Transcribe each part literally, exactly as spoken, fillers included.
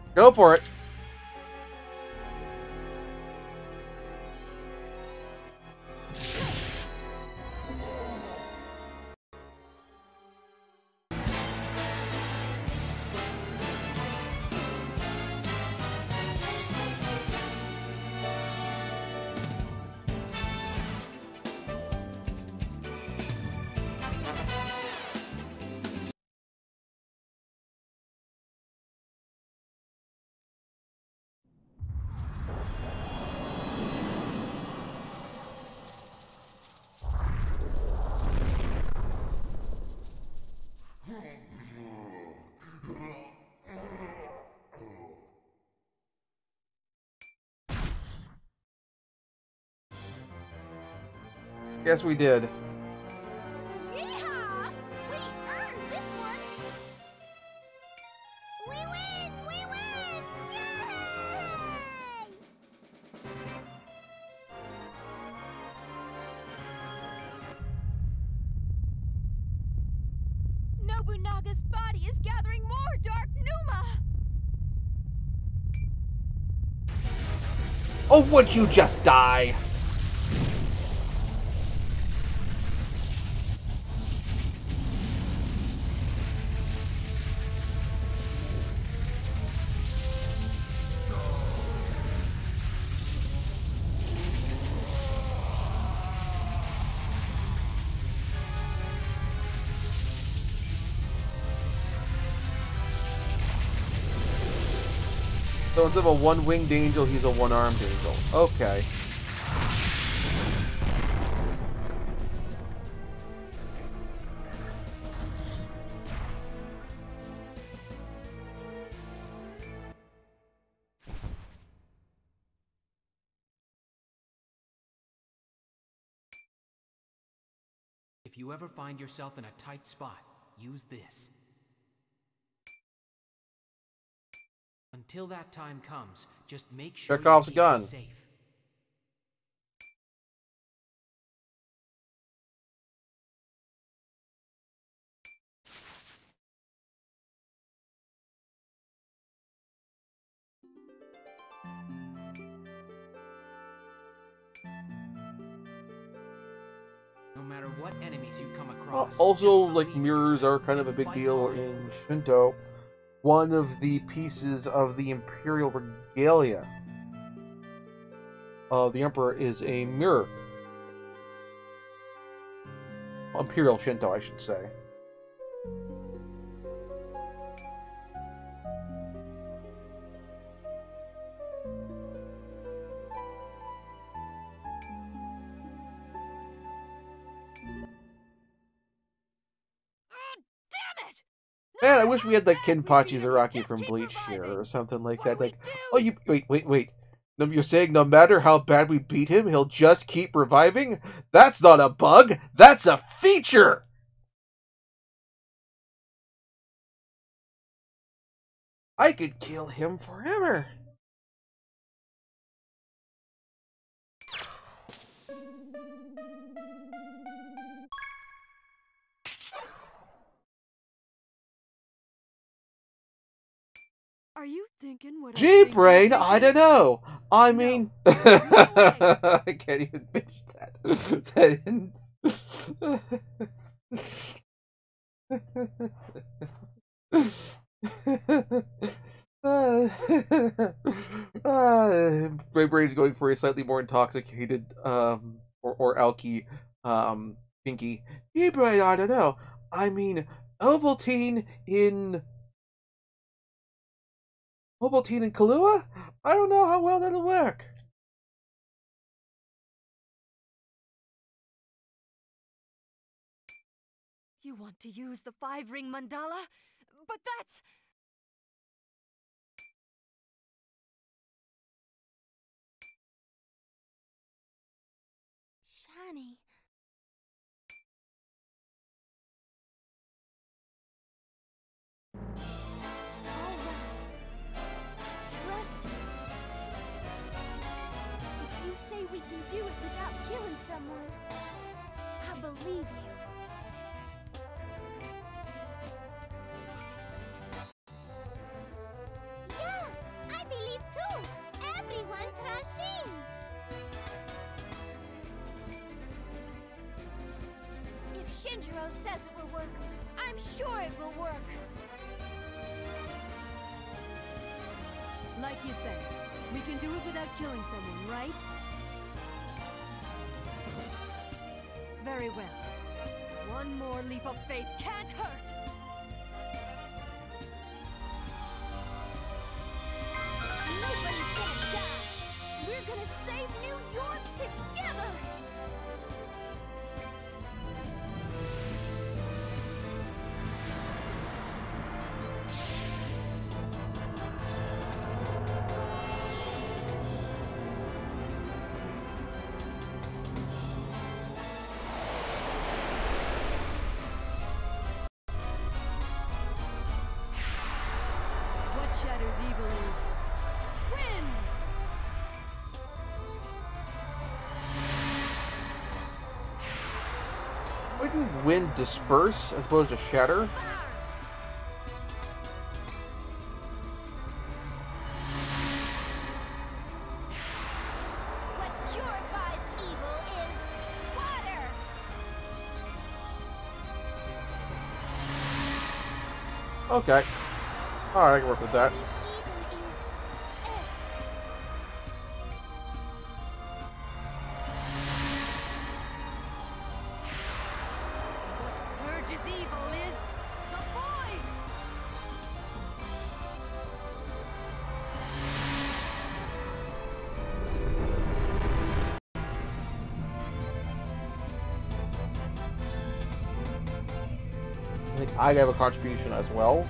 Go for it. Yes, we did. Yeehaw! We earned this one! We win! We win! Yay! Nobunaga's body is gathering more Dark Numa! Oh, would you just die? So instead of a one-winged angel, he's a one-armed angel. Okay. If you ever find yourself in a tight spot, use this. Until that time comes, just make sure Chekhov's you keep gun. it safe. No matter what enemies you come Uh, across. also, just like, believe in mirrors yourself are kind of a and big fight deal hard. in Shinto. One of the pieces of the imperial regalia of the emperor is a mirror. Imperial Shinto, I should say. Man, I wish we had like Kenpachi Zaraki from Bleach here or something like that. Like, oh, you wait, wait, wait. No, you're saying no matter how bad we beat him, he'll just keep reviving? That's not a bug. That's a feature. I could kill him forever. Are you thinking what Gee, I think brain, you're I thinking? don't know. I No. mean, No way. I can't even finish that sentence. uh, my brain's going for a slightly more intoxicated, um, or, or alky, um, Pinky. Gee, brain, I don't know. I mean, Ovaltine in Ovaltine in Kahlua? I don't know how well that'll work. You want to use the five-ring mandala? But that's... shiny. All right. Trust me. If you say we can do it without killing someone, I believe you. Yeah! says it will work. I'm sure it will work. Like you said, we can do it without killing someone, right? Very well. One more leap of faith can't hurt! Nobody's gonna die! We're gonna save New York together! Shatters evil is win! Wouldn't wind disperse as opposed to shatter? What purifies evil is water! Okay. Alright, I can work with that. What purges evil is the void! I think I have a contribution as well.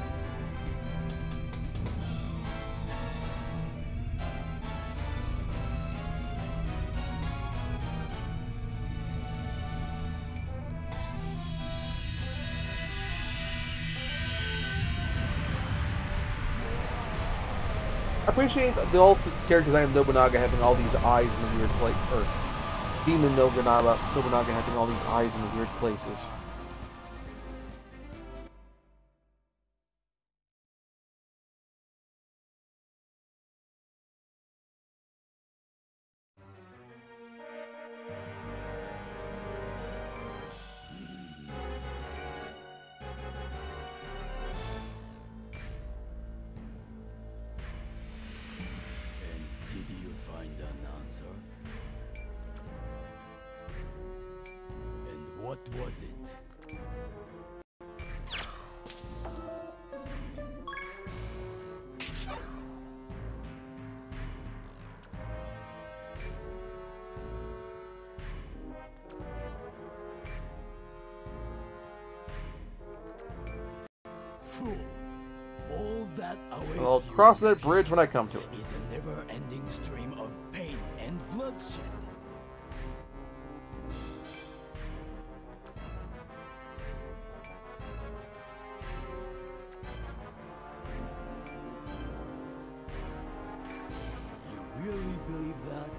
I appreciate the whole character design of Nobunaga having all these eyes in the weird place, or Demon Nobunaga, Nobunaga having all these eyes in the weird places. What was it? Fool! All that awaits I'll cross that bridge when I come to it. is a never-ending stream of pain and bloodshed. Really believe that?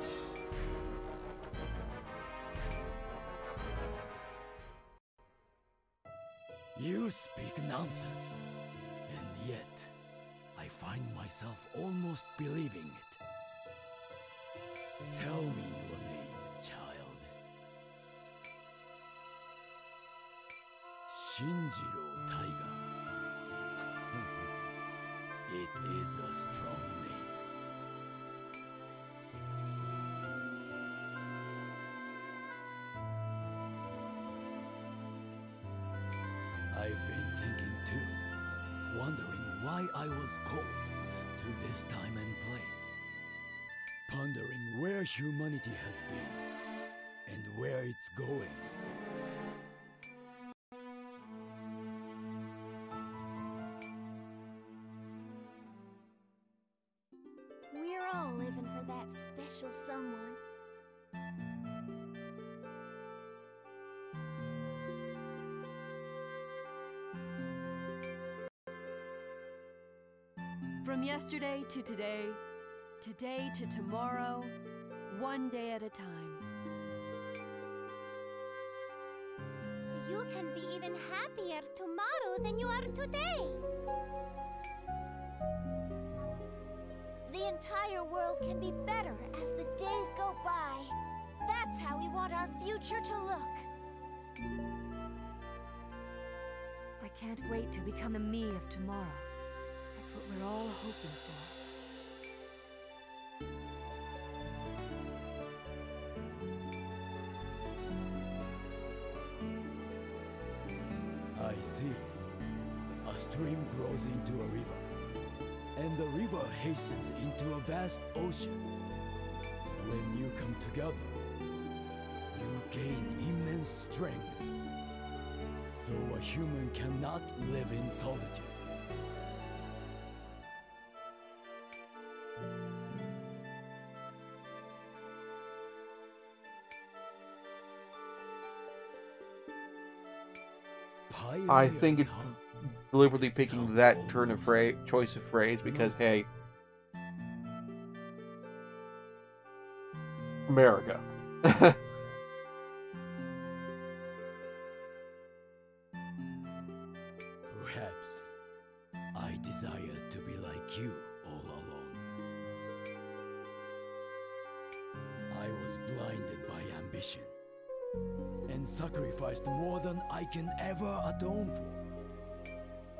You speak nonsense, and yet I find myself almost believing it. Tell me your name, child. Shinjiro Taiga. It is a strong name. I've been thinking too, wondering why I was called to this time and place. Pondering where humanity has been, and where it's going. We're all living for that special someone. From yesterday to today, today to tomorrow, one day at a time. You can be even happier tomorrow than you are today. The entire world can be better as the days go by. That's how we want our future to look. Can't wait to become a me of tomorrow. That's what we're all hoping for. I see. A stream grows into a river, and the river hastens into a vast ocean. When you come together, you gain immense strength. So a human cannot live in solitude. I think it's Pioneers, deliberately It picking sounds that turn of almost phrase, choice of phrase, because hey, America. Perhaps I desire to be like you all along. I was blinded by ambition and sacrificed more than I can ever atone for.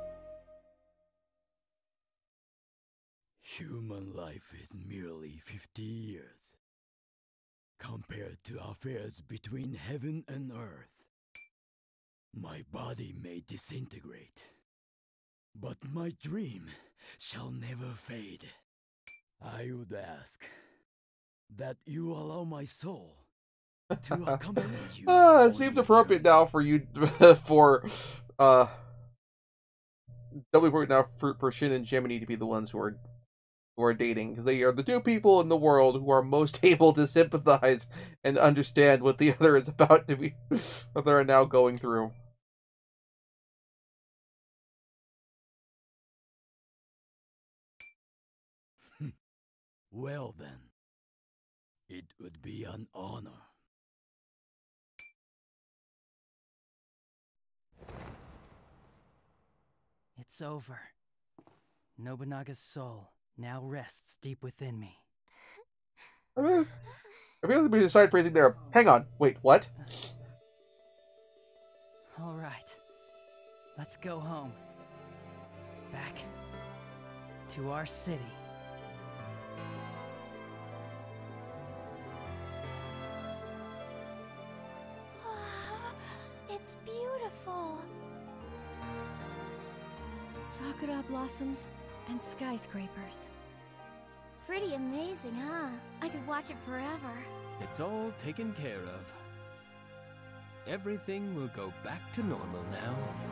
Human life is merely fifty years compared to affairs between heaven and earth. My body may disintegrate, but my dream shall never fade. I would ask that you allow my soul to accompany you. Ah, on it seems your appropriate journey. now for you for uh doubly appropriate now for, for Shin and Gemini to be the ones who are who are dating, because they are the two people in the world who are most able to sympathize and understand what the other is about to be what they're now going through. Well then, it would be an honor. It's over. Nobunaga's soul now rests deep within me. I mean, I feel like we decided phrasing there. Hang on, wait, what? All right. Let's go home. Back to our city. It's beautiful. Sakura blossoms and skyscrapers. Pretty amazing, huh? I could watch it forever. It's all taken care of. Everything will go back to normal now.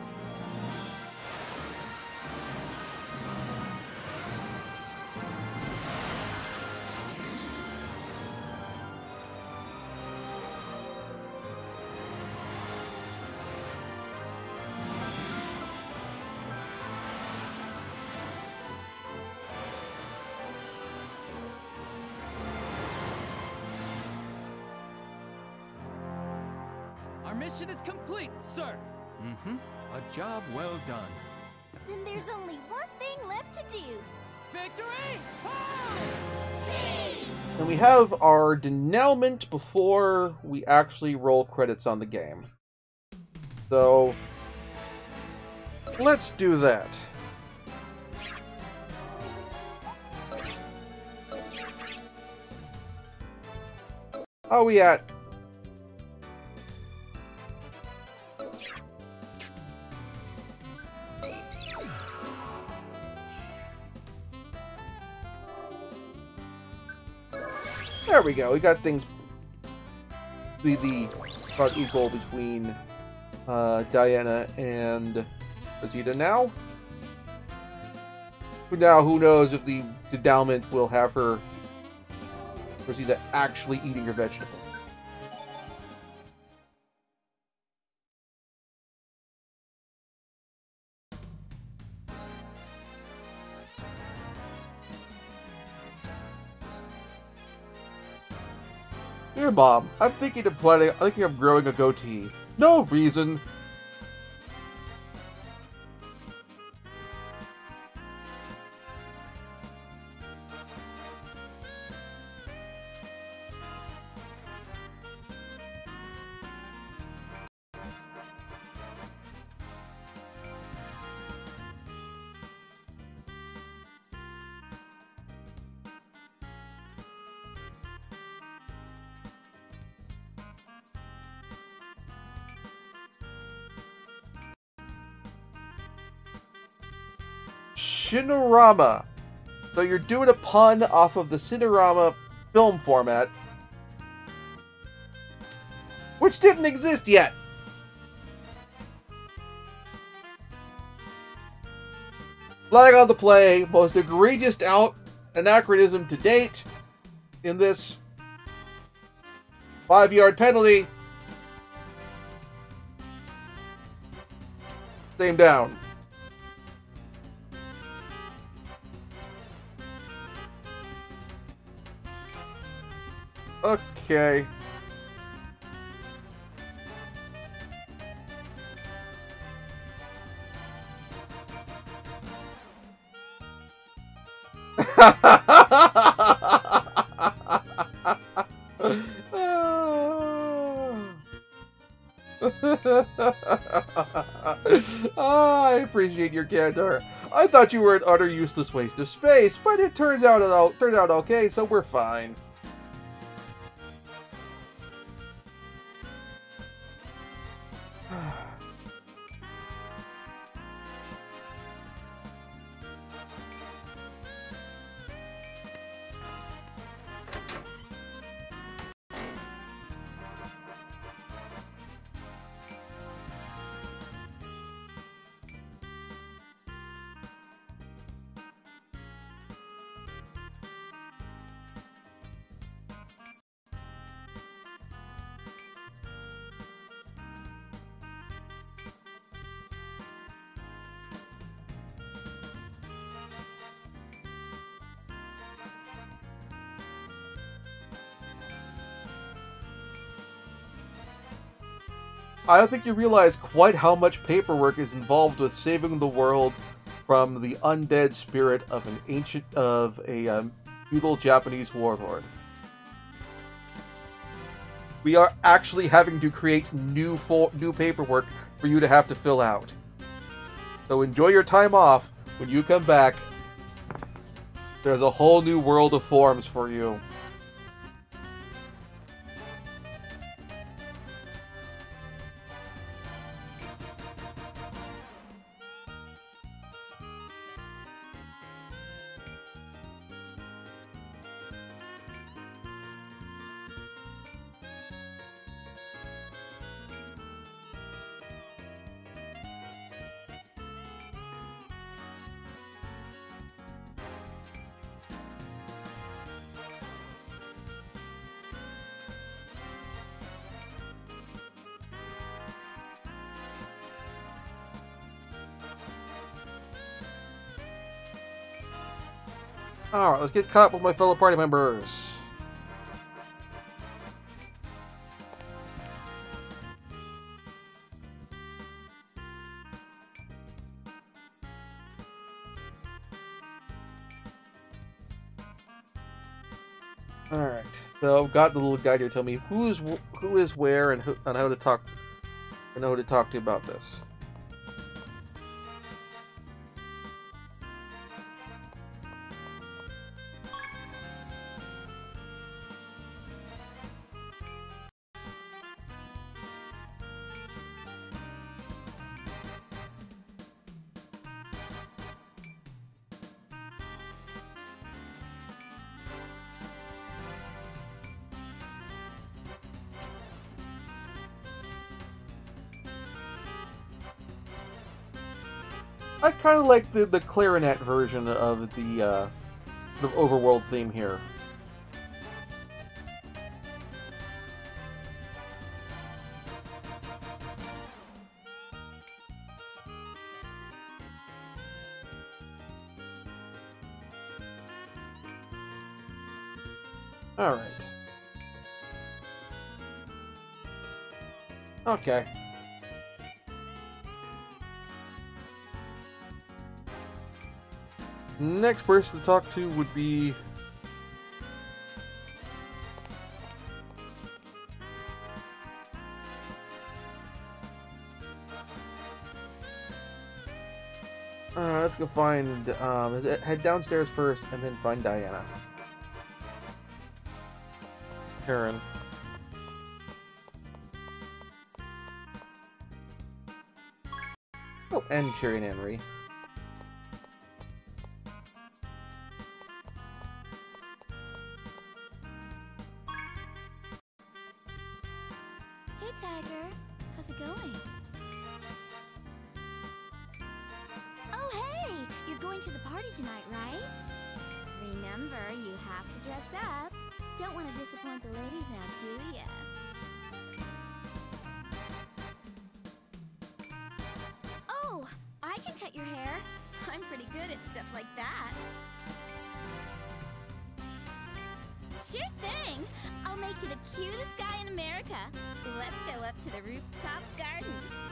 Our mission is complete, sir! Mm-hmm. A job well done. Then there's only one thing left to do. Victory! And we have our denouement before we actually roll credits on the game. So let's do that. How are we at? There we go. We got things the the about equal between uh, Diana and Rosita now. But now, who knows if the endowment will have her Rosita actually eating her vegetables. Dear Mom, I'm thinking of planning, I'm thinking of growing a goatee. No reason. Shinorama. So you're doing a pun off of the Cinerama film format, which didn't exist yet. Flag on the play, most egregious out anachronism to date in this five-yard penalty. Same down. Okay. Ah, I appreciate your candor. I thought you were an utter useless waste of space, but it turns out it all turned out okay, so we're fine. I don't think you realize quite how much paperwork is involved with saving the world from the undead spirit of an ancient of a um, feudal Japanese warlord. We are actually having to create new fo new paperwork for you to have to fill out. So enjoy your time off. When you come back, there's a whole new world of forms for you. Alright, let's get caught up with my fellow party members. Alright, so I've got the little guide here to tell me who's who is where and who and how to talk and how to talk to you about this. I kind of like the, the clarinet version of the uh, the overworld theme here. All right. Okay. Next person to talk to would be uh, let's go find um head downstairs first and then find Diana. Karen. Oh, and Cherry and Henry. Hey, Tiger. How's it going? Oh, hey! You're going to the party tonight, right? Remember, you have to dress up. Don't want to disappoint the ladies now, do ya? Oh, I can cut your hair. I'm pretty good at stuff like that. Sure thing! I'll make you the cutest guy in America. Let's go up to the rooftop garden.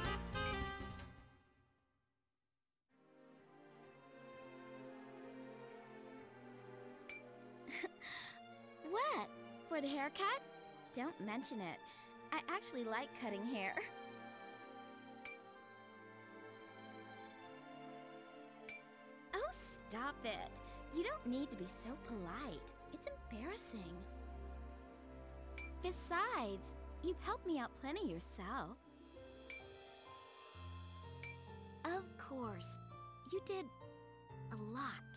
What? For the haircut? Don't mention it. I actually like cutting hair. Oh, stop it. You don't need to be so polite. It's embarrassing. Besides, you've helped me out plenty yourself. Of course, you did a lot.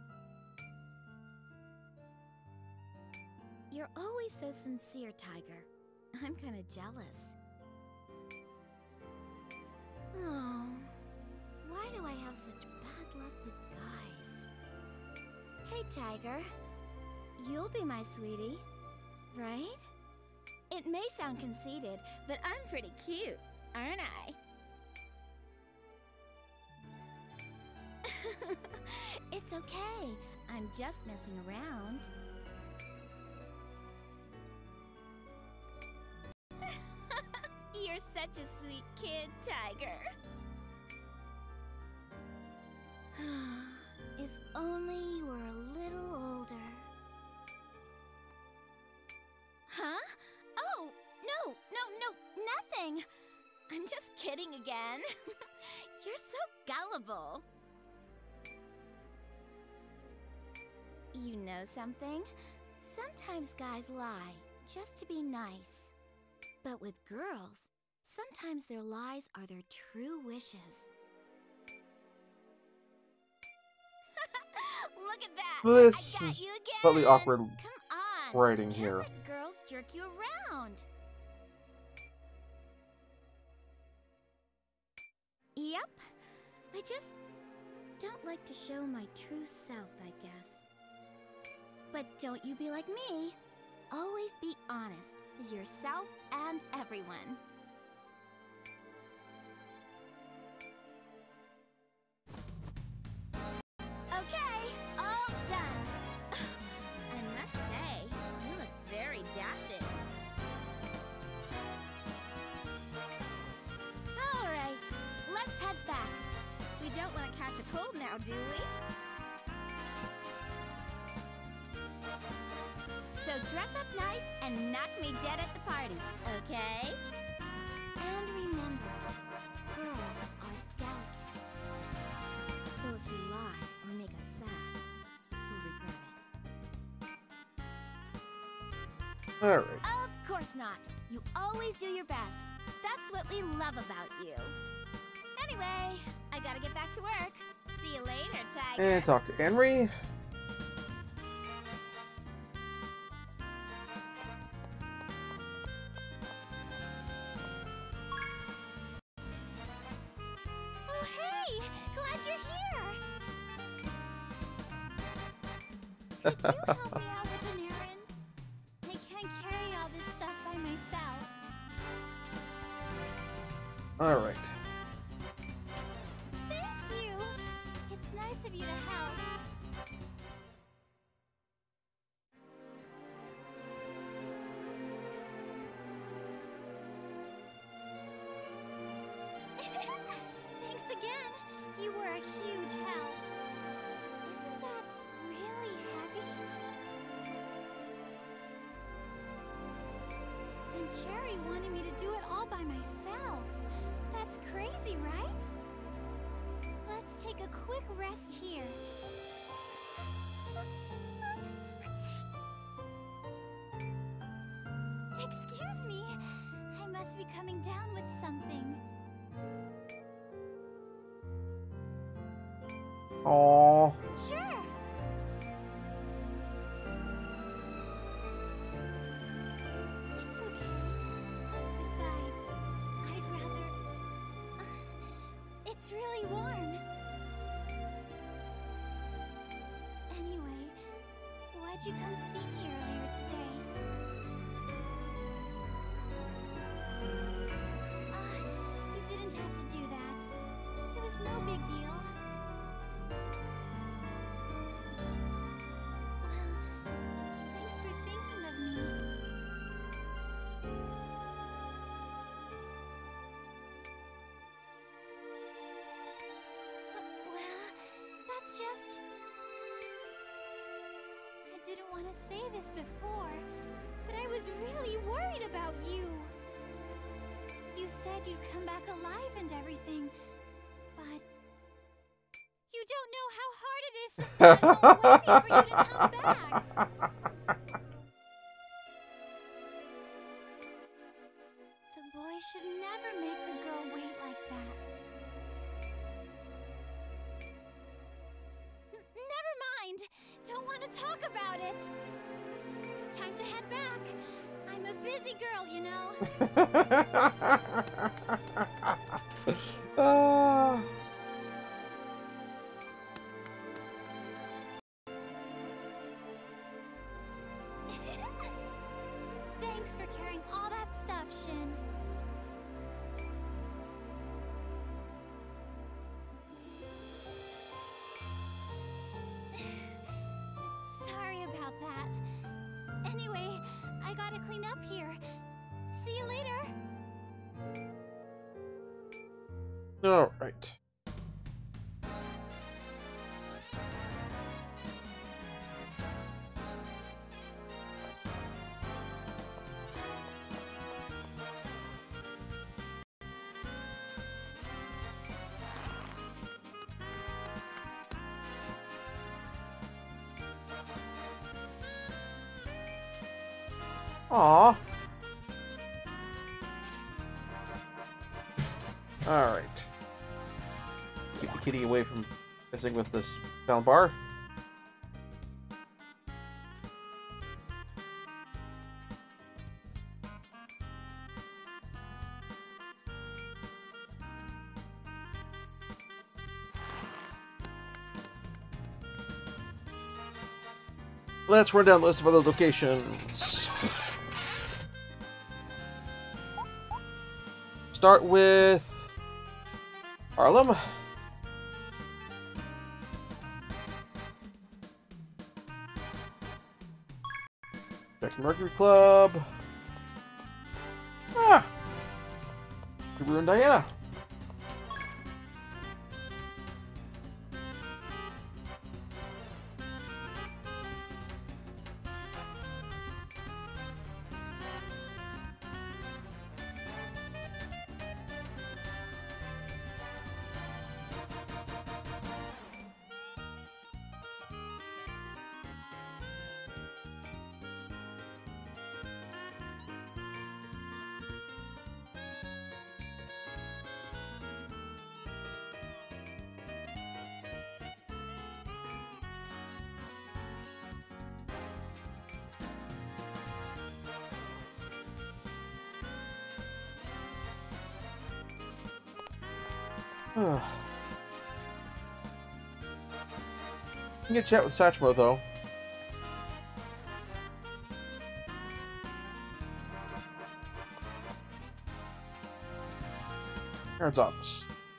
You're always so sincere, Tiger. I'm kind of jealous. Oh, why do I have such bad luck with guys? Hey, Tiger. You'll be my sweetie, right? It may sound conceited, but I'm pretty cute, aren't I? It's okay. I'm just messing around. You're such a sweet kid, Tiger. If only you were a little older. Huh? Oh, no, no, no, nothing. I'm just kidding again. You're so gullible. You know something? Sometimes guys lie just to be nice. But with girls, sometimes their lies are their true wishes. Look at that! This I got is you again! slightly awkward Come on! writing Can't here. let girls jerk you around. Yep. I just don't like to show my true self, I guess. But don't you be like me. Always be honest with yourself and everyone. Okay, all done. I must say, you look very dashing. All right, let's head back. We don't want to catch a cold now, do we? So dress up nice and knock me dead at the party, okay? And remember, girls are delicate. So if you lie or make us sad, you'll regret it. Alright. Of course not. You always do your best. That's what we love about you. Anyway, I gotta get back to work. See you later, Tiger. And talk to Henry. Oh, hey! Glad you're here! Could you help me out with an errand? I can't carry all this stuff by myself. Alright. Thank you! It's nice of you to help. Thanks again. You were a huge help. Isn't that really heavy? And Cherry wanted me to do it all by myself. That's crazy, right? Let's take a quick rest here. Excuse me. I must be coming down with something. Aww. Sure. It's okay. Besides, Why'd you come see me earlier today? Uh, you didn't have to do that. It was no big deal. Well, thanks for thinking of me. Well, that's just... I didn't want to say this before, but I was really worried about you. You said you'd come back alive and everything, but... You don't know how hard it is to sit at home waiting for you to come back. The boy should never make the girl wait like that. N- never mind. Don't want to talk about it. Time to head back. I'm a busy girl, you know. Ah. Thanks for carrying all that stuff, Shin. Sorry about that. Anyway, I gotta clean up here. See you later. All right. Aw. Alright. Keep the kitty away from messing with this sound bar. Let's run down the list of other locations. Start with Harlem. Check Mercury Club. Ah! Sakura and Diana. You can get chat with Sachmo though. Aaron's office.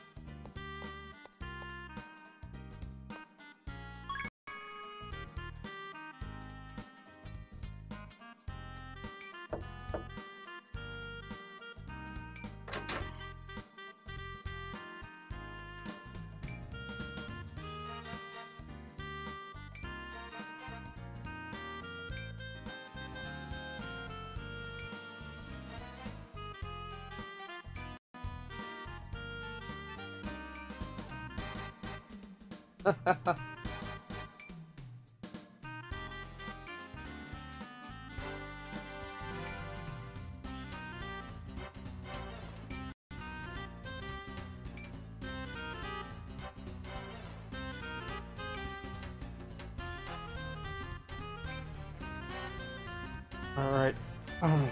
All right. Um.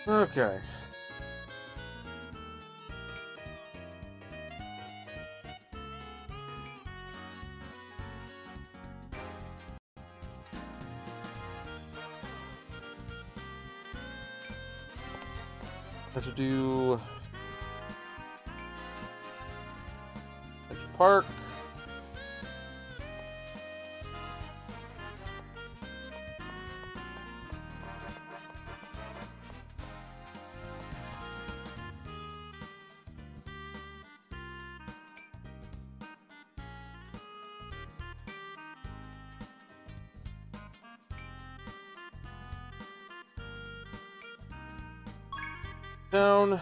Okay. Have to do Central Park. Down.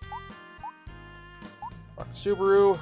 Rock Subaru.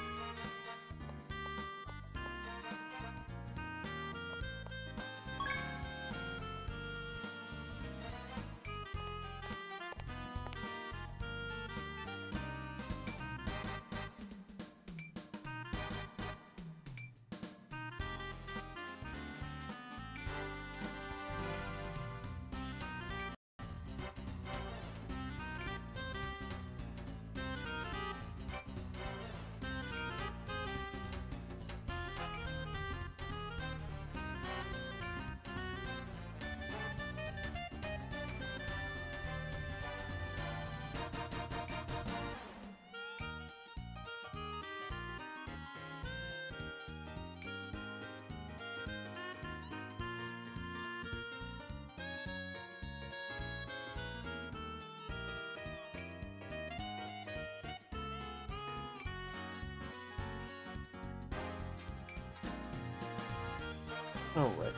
All right.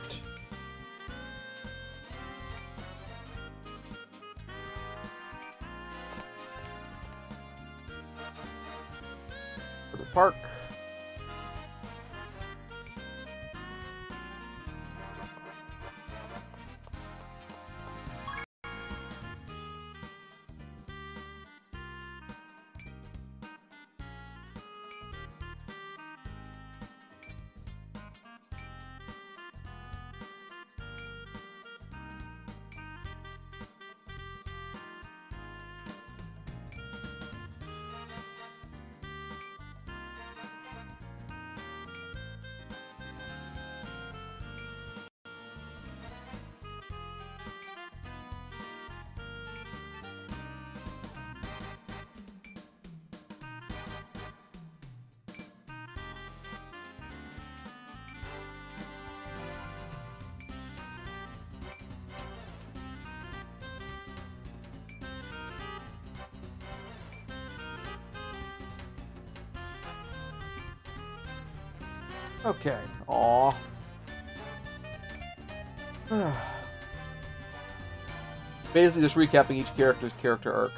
For the park. Okay. Aw. Basically just recapping each character's character arc.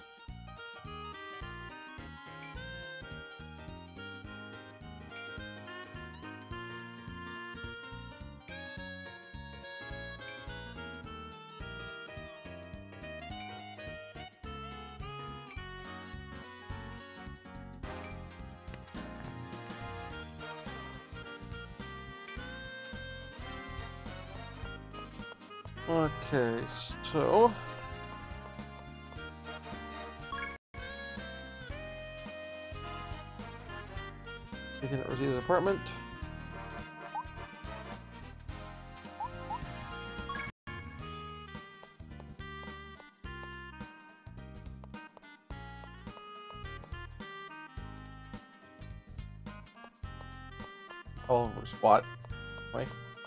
Okay, so taking it Rosita's apartment. All over spot. Right.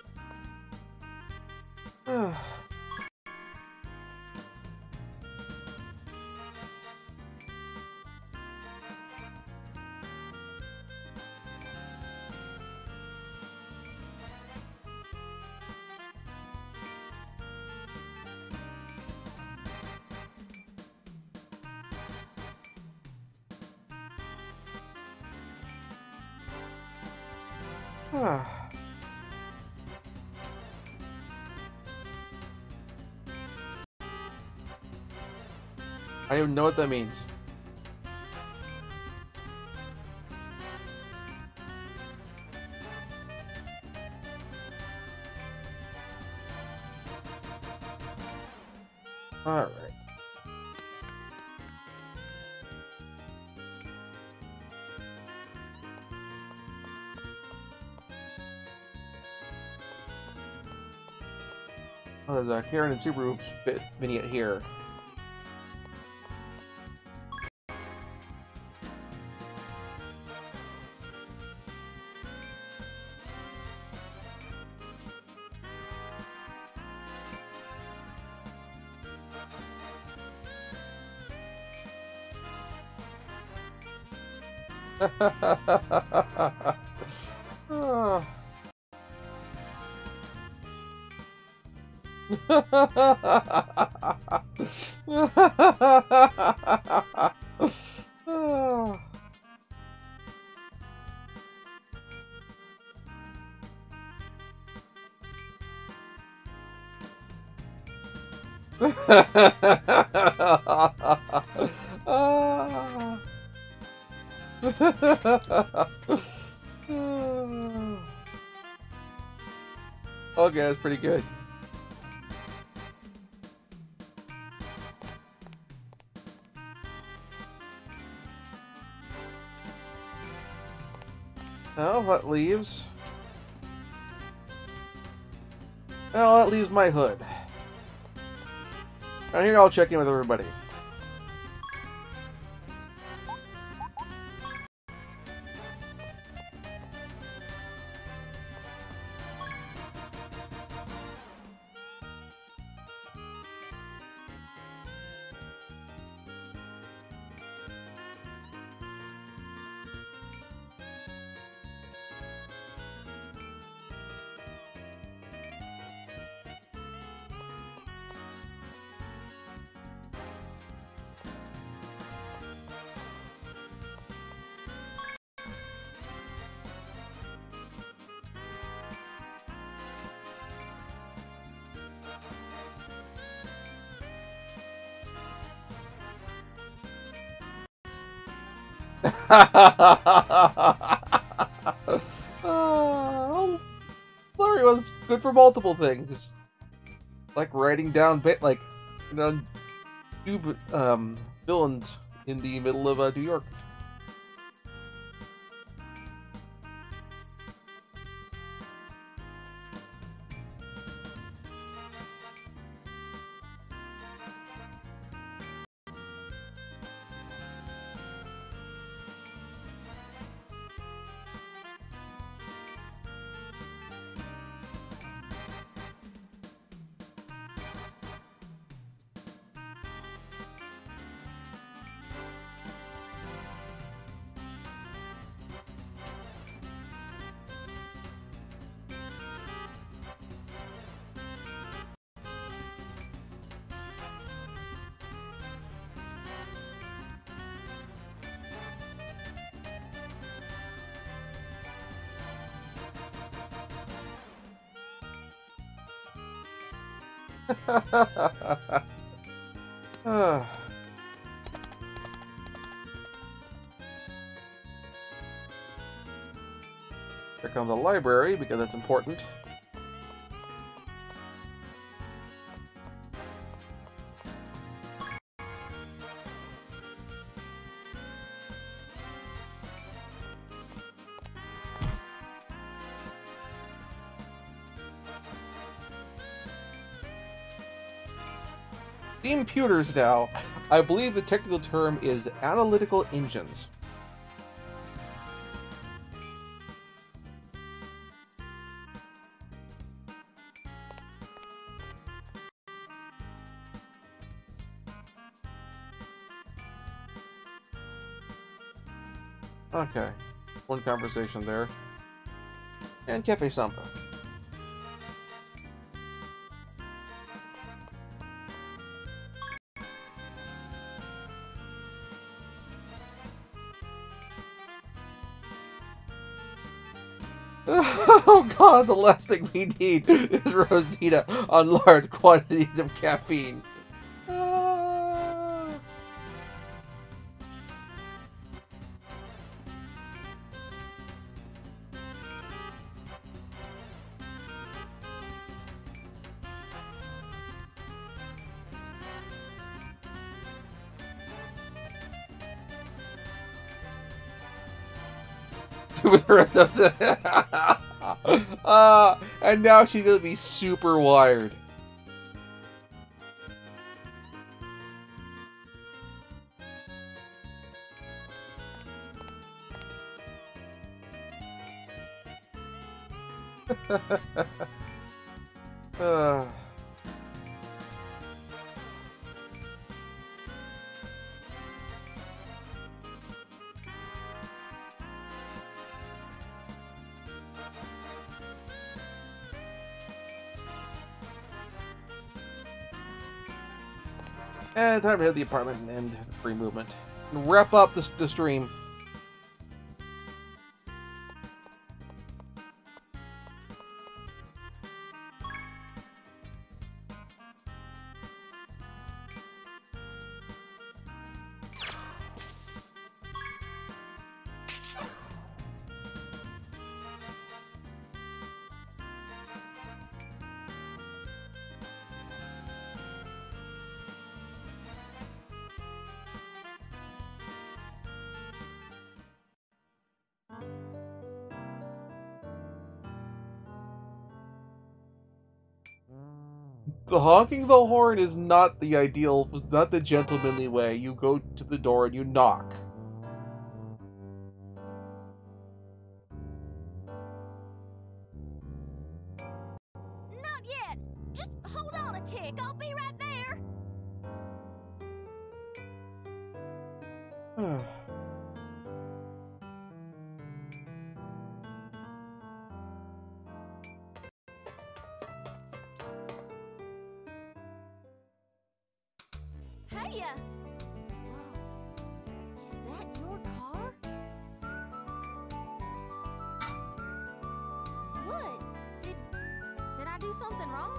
I don't even know what that means. All right. Oh, there's a Karen and Subaru bit vignette here. Oh. Okay, that's pretty good. Well, that leaves... Well, that leaves my hood. Now here I'll check in with everybody. uh, Larry was good for multiple things. It's like writing down bit like you know, new um, villains in the middle of uh, New York. uh. Here comes the library, because that's important. Computers now. I believe the technical term is analytical engines. Okay, one conversation there. And Cafe Samba. Oh god, the last thing we need is Rosita on large quantities of caffeine. Ah. uh, and now she's gonna be super wired. uh. And time to hit the apartment and end the free movement. And wrap up the, the stream. The honking the horn is not the ideal, not the gentlemanly way. You go to the door and you knock. Not yet. Just hold on a tick. I'll be right there. Hey, uh, whoa. Is that your car? What? Did did I do something wrong?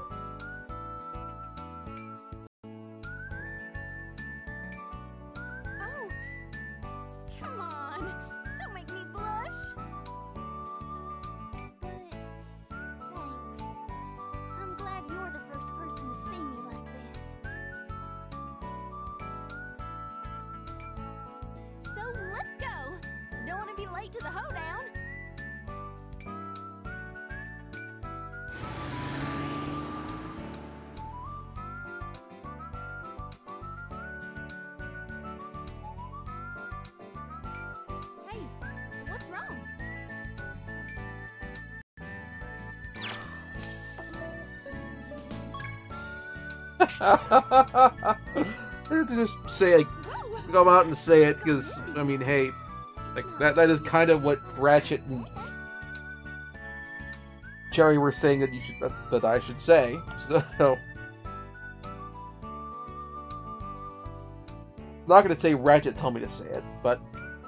Oh, come on! Don't make me blush. But thanks. I'm glad you're the first person to see me like this. So let's go! Don't want to be late to the hoedown! Hey, what's wrong? To just say, like, come out and say it, because, I mean, hey, like, that, that is kind of what Ratchet and Cherry were saying that you should, that, that I should say, so... I'm not going to say Ratchet told me to say it, but...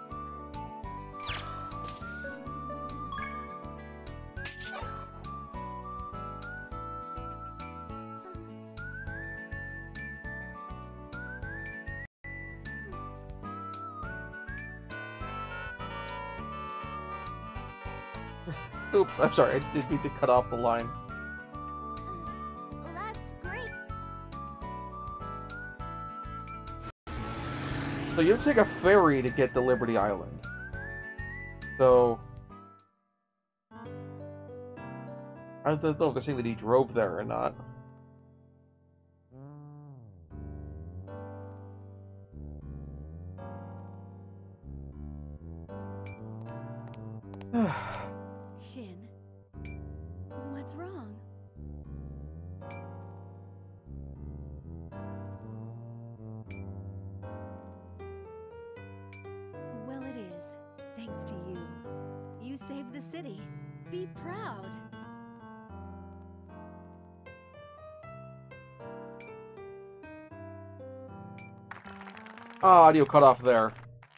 Oops, I'm sorry, I didn't mean to cut off the line. That's great. So you have to take a ferry to get to Liberty Island. So... I don't know if they're saying that he drove there or not. Shin, what's wrong? Well, it is, thanks to you. You saved the city. Be proud. Ah, audio cut off there.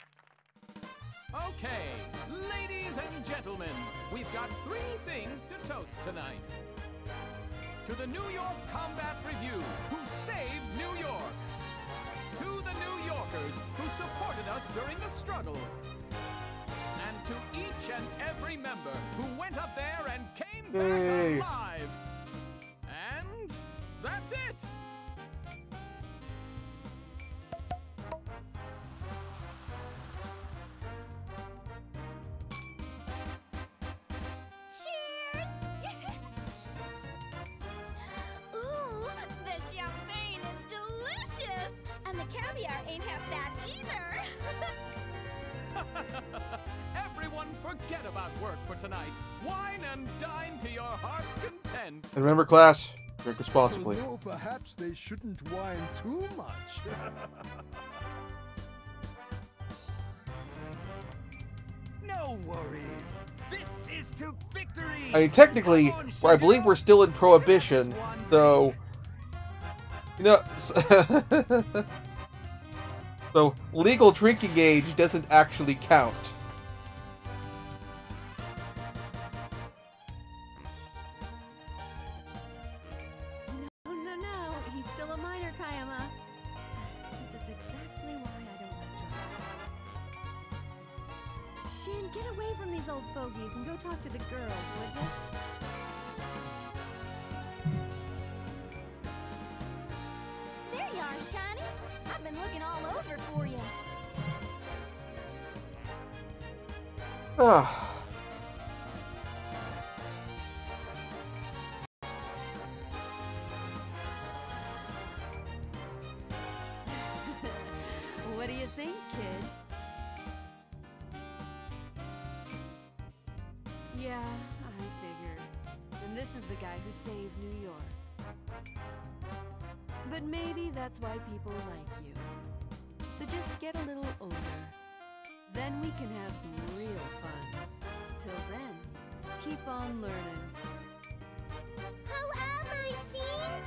Okay, ladies and gentlemen, we've got three things to toast tonight. To the New York Combat Review, who saved New York. To the New Yorkers, who supported us during the struggle. And to each and every member who went up there and came Yay. back alive. And that's it. Cheers! Ooh, the champagne is delicious! And the caviar ain't half bad either! Everyone everyone forget about work for tonight. Wine and dine to your heart's content. And remember, class, drink responsibly. Although perhaps they shouldn't whine too much. No worries. This is to victory. I mean, technically, where I believe we're still in Prohibition, so... You know... So, legal drinking age doesn't actually count. No, no, no. He's still a minor, Kayama. This is exactly why I don't like drugs. Shin, get away from these old fogies and go talk to the girls, would you? There you are, Shiny. I've been looking all over for you. Ah. What do you think, kid? Yeah, I figured. And this is the guy who saved New York. But maybe that's why people like you. So just get a little older. Then we can have some real fun. Till then, keep on learning. How am I, Sheens?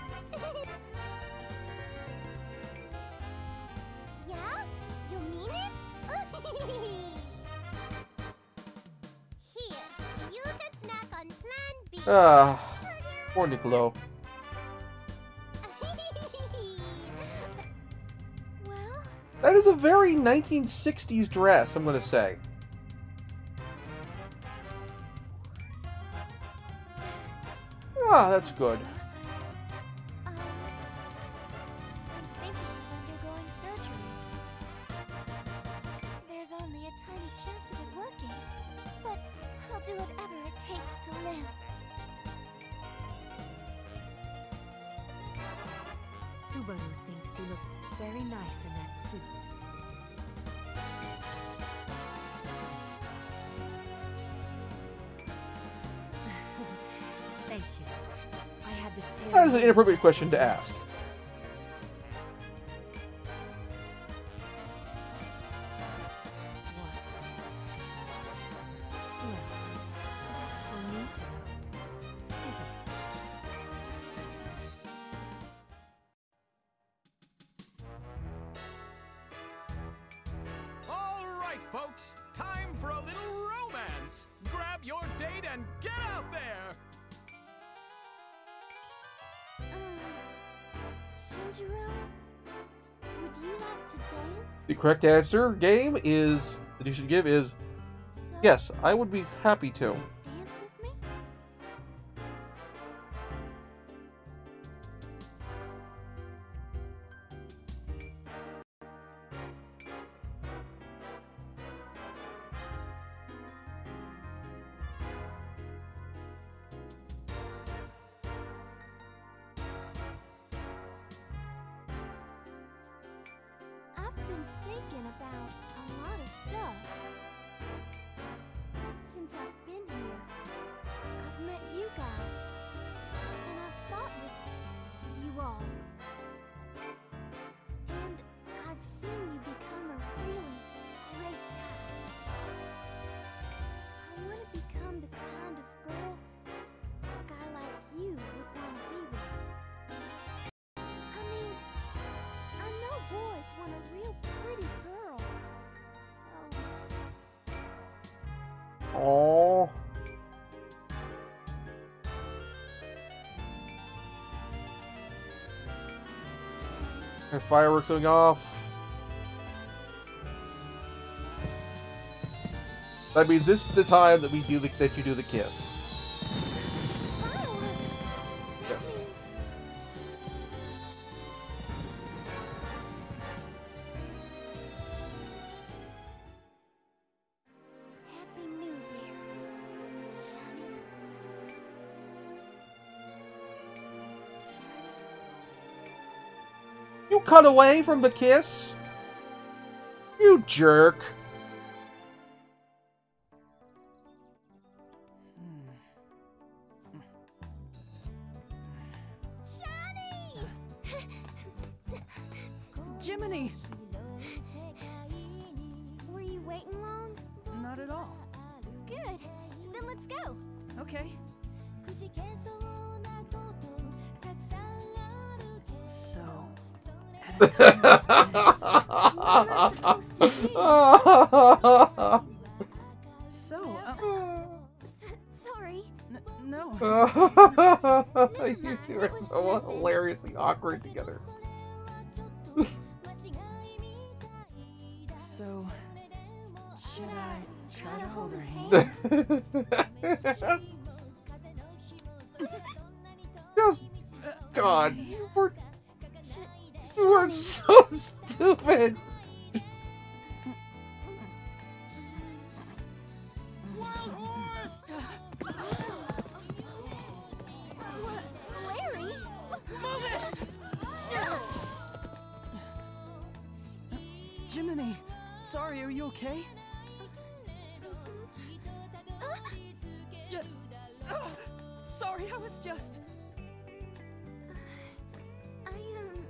Yeah? You mean it? Here, you can snack on Plan B. Ah. Poor Niccolo. Well, That is a very nineteen sixties dress, I'm gonna say. Ah, that's good. um, I'm thinking of undergoing surgery. There's only a tiny chance of it working, but I'll do whatever it takes to live. Subaru thinks you look very nice in that suit. Thank you. I had this tailor. That is an inappropriate question to ask. What? Well, that's for me to know, is it? All right, folks. Time for a little romance. Grab your date and get out there. Um, Shinjiro, would you like to dance? The correct answer, game, is that you should give is So, yes, I would be happy to. dance with me? I've been thinking about a lot of stuff. Since I've been here, I've met you guys, and I've fought with you all. And I've seen you become a really great guy. I want to become the kind of girl a guy like you would want to be with. I mean, I know boys want a real pretty girl, so... Oh. And fireworks going off. That means this is the time that we do the that you do the kiss. Fireworks! That Yes. means... Happy New Year, Shani. Shani. You cut away from the kiss? You jerk. Jiminy! Were you waiting long? Not at all. Good. Then let's go. Okay. So, at a time like this, What am I supposed to do? so, uh, S sorry. n no. You two are so hilariously awkward together. So, should I try to hold her hand? Just, God, you were, Sh you were so stupid. What? Larry? Move it! Jiminy, sorry, are you okay? Yeah. Ah, sorry, I was just... I am...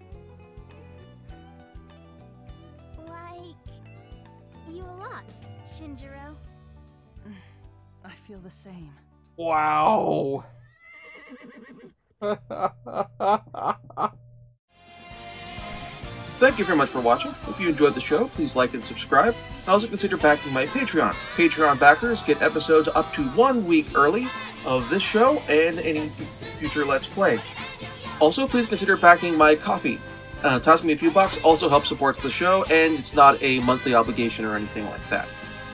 like... you a lot, Shinjiro. I feel the same. Wow. Thank you very much for watching. If you enjoyed the show, please like and subscribe. Also consider backing my Patreon. Patreon backers get episodes up to one week early of this show and any future Let's Plays. Also, please consider backing my Ko-fi. Uh, toss me a few bucks also helps support the show, and it's not a monthly obligation or anything like that.